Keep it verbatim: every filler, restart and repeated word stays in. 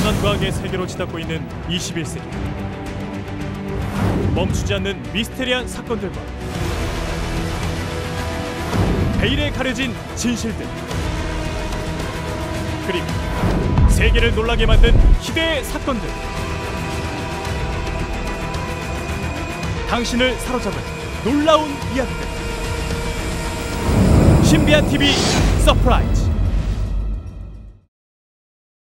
첨단 과학의 세계로 치닫고 있는 이십일 세기. 멈추지 않는 미스테리한 사건들과 베일에 가려진 진실들, 그리고 세계를 놀라게 만든 기대의 사건들. 당신을 사로잡은 놀라운 이야기들. 신비한 티비 서프라이즈.